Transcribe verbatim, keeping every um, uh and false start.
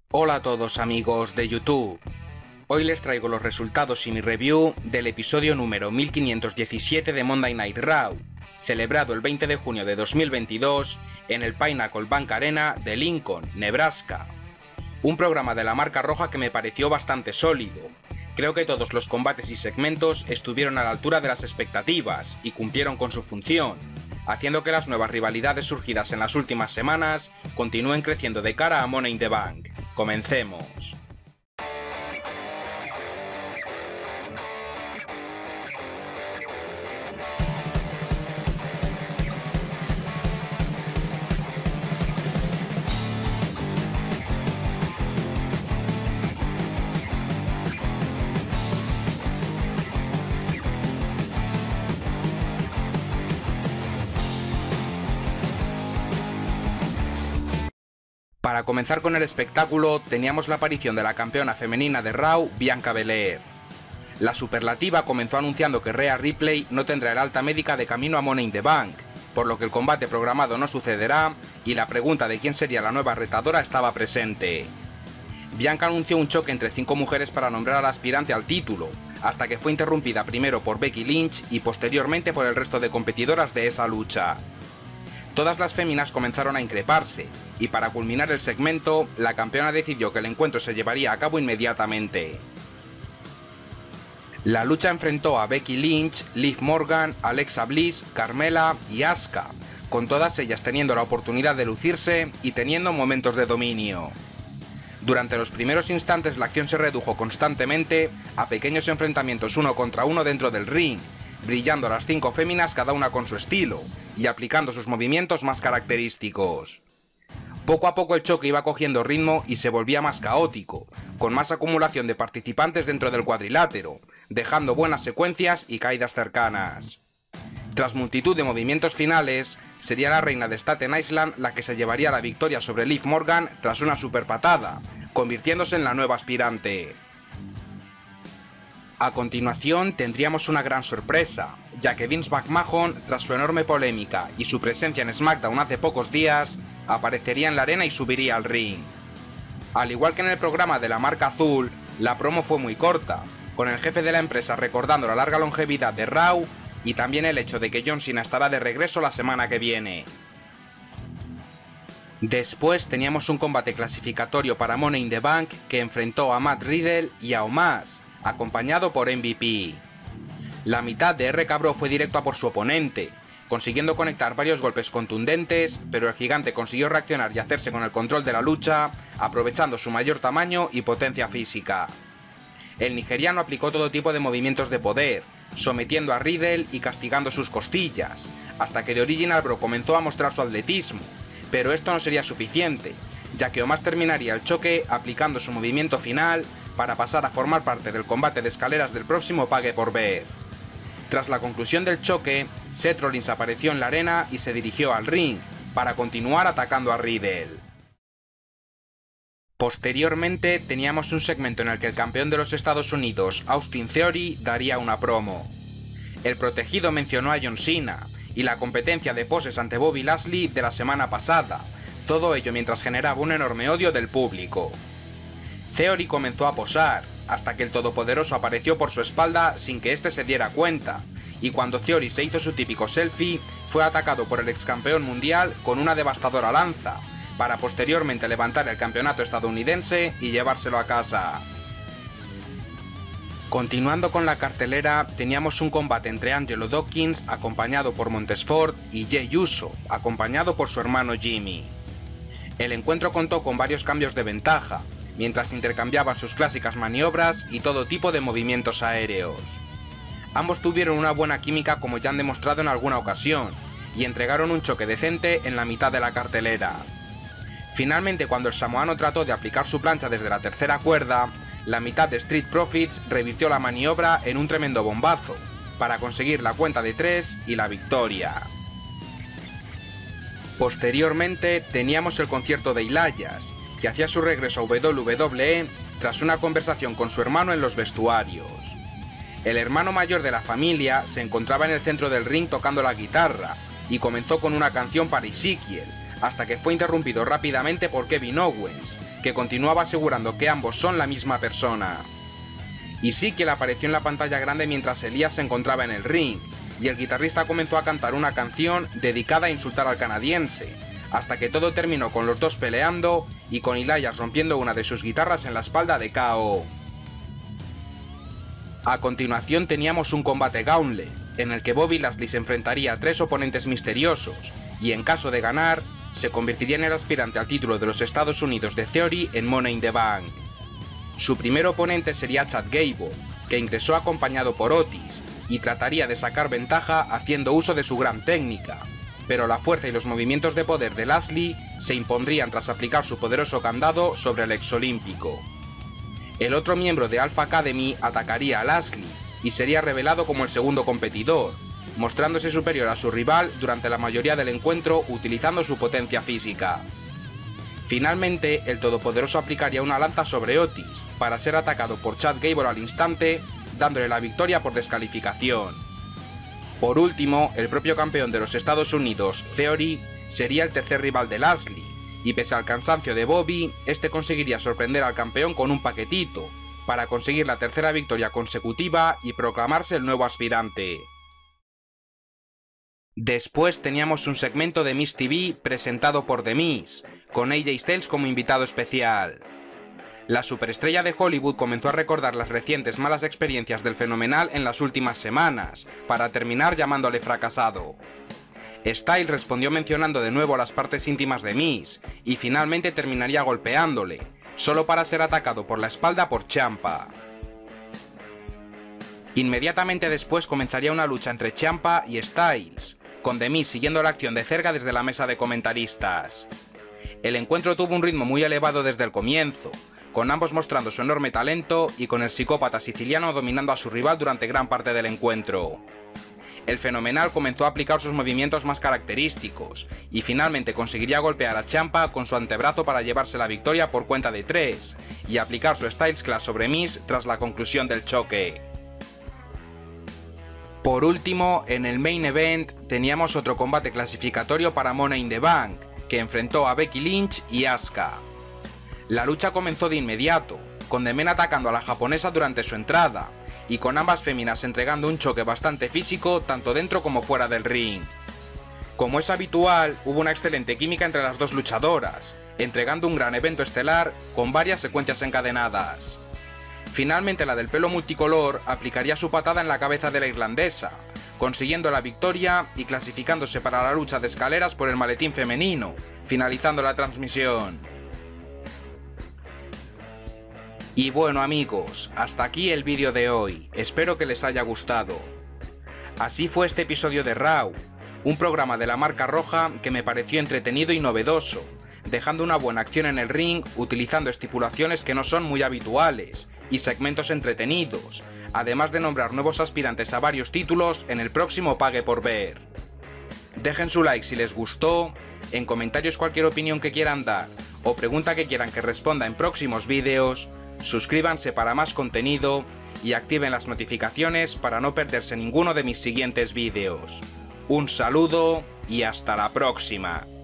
Hola a todos amigos de YouTube. Hoy les traigo los resultados y mi review del episodio número mil quinientos diecisiete de Monday Night Raw, celebrado el veinte de junio de dos mil veintidós en el Pinnacle Bank Arena de Lincoln, Nebraska. Un programa de la marca roja que me pareció bastante sólido. Creo que todos los combates y segmentos estuvieron a la altura de las expectativas y cumplieron con su función, haciendo que las nuevas rivalidades surgidas en las últimas semanas continúen creciendo de cara a Money in the Bank. Comencemos. Para comenzar con el espectáculo, teníamos la aparición de la campeona femenina de Raw, Bianca Belair. La superlativa comenzó anunciando que Rhea Ripley no tendrá el alta médica de camino a Money in the Bank, por lo que el combate programado no sucederá y la pregunta de quién sería la nueva retadora estaba presente. Bianca anunció un choque entre cinco mujeres para nombrar al aspirante al título, hasta que fue interrumpida primero por Becky Lynch y posteriormente por el resto de competidoras de esa lucha. Todas las féminas comenzaron a increparse, y para culminar el segmento, la campeona decidió que el encuentro se llevaría a cabo inmediatamente. La lucha enfrentó a Becky Lynch, Liv Morgan, Alexa Bliss, Carmella y Asuka, con todas ellas teniendo la oportunidad de lucirse y teniendo momentos de dominio. Durante los primeros instantes la acción se redujo constantemente a pequeños enfrentamientos uno contra uno dentro del ring, brillando las cinco féminas cada una con su estilo, y aplicando sus movimientos más característicos. Poco a poco el choque iba cogiendo ritmo y se volvía más caótico, con más acumulación de participantes dentro del cuadrilátero, dejando buenas secuencias y caídas cercanas. Tras multitud de movimientos finales, sería la reina de Staten Island la que se llevaría la victoria sobre Liv Morgan tras una super patada, convirtiéndose en la nueva aspirante. A continuación tendríamos una gran sorpresa, ya que Vince McMahon, tras su enorme polémica y su presencia en SmackDown hace pocos días, aparecería en la arena y subiría al ring. Al igual que en el programa de la marca azul, la promo fue muy corta, con el jefe de la empresa recordando la larga longevidad de Raw y también el hecho de que John Cena estará de regreso la semana que viene. Después teníamos un combate clasificatorio para Money in the Bank que enfrentó a Matt Riddle y a Omos, acompañado por M V P. La mitad de R K Bro fue directo a por su oponente, consiguiendo conectar varios golpes contundentes, pero el gigante consiguió reaccionar y hacerse con el control de la lucha, aprovechando su mayor tamaño y potencia física. El nigeriano aplicó todo tipo de movimientos de poder, sometiendo a Riddle y castigando sus costillas, hasta que The Original Bro comenzó a mostrar su atletismo, pero esto no sería suficiente, ya que Omos terminaría el choque aplicando su movimiento final para pasar a formar parte del combate de escaleras del próximo Pague por Ver. Tras la conclusión del choque, Seth Rollins apareció en la arena y se dirigió al ring, para continuar atacando a Riddle. Posteriormente teníamos un segmento en el que el campeón de los Estados Unidos, Austin Theory, daría una promo. El protegido mencionó a John Cena, y la competencia de poses ante Bobby Lashley de la semana pasada, todo ello mientras generaba un enorme odio del público. Theory comenzó a posar, hasta que el todopoderoso apareció por su espalda sin que éste se diera cuenta, y cuando Theory se hizo su típico selfie, fue atacado por el ex campeón mundial con una devastadora lanza, para posteriormente levantar el campeonato estadounidense y llevárselo a casa. Continuando con la cartelera, teníamos un combate entre Angelo Dawkins, acompañado por Montez Ford, y Jey Uso, acompañado por su hermano Jimmy. El encuentro contó con varios cambios de ventaja, mientras intercambiaban sus clásicas maniobras y todo tipo de movimientos aéreos. Ambos tuvieron una buena química como ya han demostrado en alguna ocasión, y entregaron un choque decente en la mitad de la cartelera. Finalmente, cuando el samoano trató de aplicar su plancha desde la tercera cuerda, la mitad de Street Profits revirtió la maniobra en un tremendo bombazo, para conseguir la cuenta de tres y la victoria. Posteriormente teníamos el concierto de Elias, que hacía su regreso a W W E tras una conversación con su hermano en los vestuarios. El hermano mayor de la familia se encontraba en el centro del ring tocando la guitarra y comenzó con una canción para Ezekiel, hasta que fue interrumpido rápidamente por Kevin Owens, que continuaba asegurando que ambos son la misma persona. Ezekiel apareció en la pantalla grande mientras Elias se encontraba en el ring, y el guitarrista comenzó a cantar una canción dedicada a insultar al canadiense, hasta que todo terminó con los dos peleando y con Elias rompiendo una de sus guitarras en la espalda de K O A continuación teníamos un combate Gauntlet, en el que Bobby Lashley se enfrentaría a tres oponentes misteriosos, y en caso de ganar, se convertiría en el aspirante al título de los Estados Unidos de Theory en Money in the Bank. Su primer oponente sería Chad Gable, que ingresó acompañado por Otis, y trataría de sacar ventaja haciendo uso de su gran técnica, pero la fuerza y los movimientos de poder de Lashley se impondrían tras aplicar su poderoso candado sobre el exolímpico. El otro miembro de Alpha Academy atacaría a Lashley, y sería revelado como el segundo competidor, mostrándose superior a su rival durante la mayoría del encuentro utilizando su potencia física. Finalmente, el todopoderoso aplicaría una lanza sobre Otis, para ser atacado por Chad Gable al instante, dándole la victoria por descalificación. Por último, el propio campeón de los Estados Unidos, Theory, sería el tercer rival de Lashley, y pese al cansancio de Bobby, este conseguiría sorprender al campeón con un paquetito, para conseguir la tercera victoria consecutiva y proclamarse el nuevo aspirante. Después teníamos un segmento de Miz T V presentado por The Miz, con A J Styles como invitado especial. La superestrella de Hollywood comenzó a recordar las recientes malas experiencias del Fenomenal en las últimas semanas, para terminar llamándole fracasado. Styles respondió mencionando de nuevo las partes íntimas de Miz, y finalmente terminaría golpeándole, solo para ser atacado por la espalda por Ciampa. Inmediatamente después comenzaría una lucha entre Ciampa y Styles, con The Miz siguiendo la acción de cerca desde la mesa de comentaristas. El encuentro tuvo un ritmo muy elevado desde el comienzo, con ambos mostrando su enorme talento y con el psicópata siciliano dominando a su rival durante gran parte del encuentro. El Fenomenal comenzó a aplicar sus movimientos más característicos, y finalmente conseguiría golpear a Ciampa con su antebrazo para llevarse la victoria por cuenta de tres, y aplicar su Styles Clash sobre Miz tras la conclusión del choque. Por último, en el Main Event teníamos otro combate clasificatorio para Money in the Bank, que enfrentó a Becky Lynch y Asuka. La lucha comenzó de inmediato, con The Men atacando a la japonesa durante su entrada, y con ambas féminas entregando un choque bastante físico tanto dentro como fuera del ring. Como es habitual, hubo una excelente química entre las dos luchadoras, entregando un gran evento estelar con varias secuencias encadenadas. Finalmente la del pelo multicolor aplicaría su patada en la cabeza de la irlandesa, consiguiendo la victoria y clasificándose para la lucha de escaleras por el maletín femenino, finalizando la transmisión. Y bueno amigos, hasta aquí el vídeo de hoy, espero que les haya gustado. Así fue este episodio de Raw, un programa de la marca roja que me pareció entretenido y novedoso, dejando una buena acción en el ring utilizando estipulaciones que no son muy habituales, y segmentos entretenidos, además de nombrar nuevos aspirantes a varios títulos en el próximo Pague por Ver. Dejen su like si les gustó, en comentarios cualquier opinión que quieran dar, o pregunta que quieran que responda en próximos vídeos, suscríbanse para más contenido y activen las notificaciones para no perderse ninguno de mis siguientes vídeos. Un saludo y hasta la próxima.